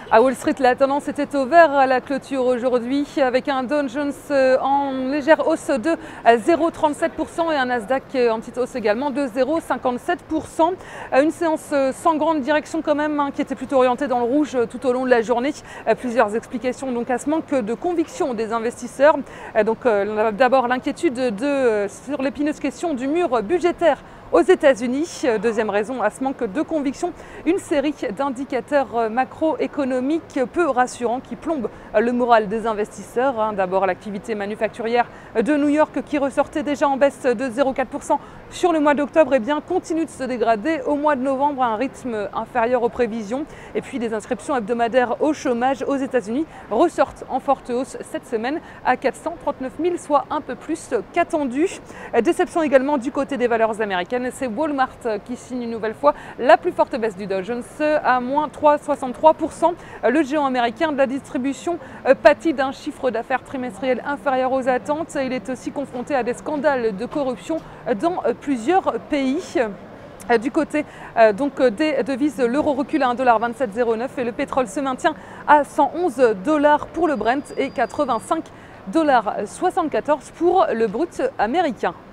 À Wall Street, la tendance était au vert à la clôture aujourd'hui avec un Dow Jones en légère hausse de 0,37% et un Nasdaq en petite hausse également de 0,57%. Une séance sans grande direction quand même, qui était plutôt orientée dans le rouge tout au long de la journée. Plusieurs explications donc à ce manque de conviction des investisseurs. Donc d'abord l'inquiétude sur l'épineuse question du mur budgétaire aux États-Unis. Deuxième raison à ce manque de conviction, une série d'indicateurs macroéconomiques peu rassurants qui plombent le moral des investisseurs. D'abord l'activité manufacturière de New York qui ressortait déjà en baisse de 0,4% sur le mois d'octobre continue de se dégrader au mois de novembre à un rythme inférieur aux prévisions. Et puis les inscriptions hebdomadaires au chômage aux États-Unis ressortent en forte hausse cette semaine à 439 000, soit un peu plus qu'attendu. Déception également du côté des valeurs américaines. C'est Walmart qui signe une nouvelle fois la plus forte baisse du Dow Jones à moins 3,63%. Le géant américain de la distribution pâtit d'un chiffre d'affaires trimestriel inférieur aux attentes. Il est aussi confronté à des scandales de corruption dans plusieurs pays. Du côté des devises, l'euro recule à 1,2709 $ et le pétrole se maintient à 111 $ pour le Brent et 85,74 $ pour le brut américain.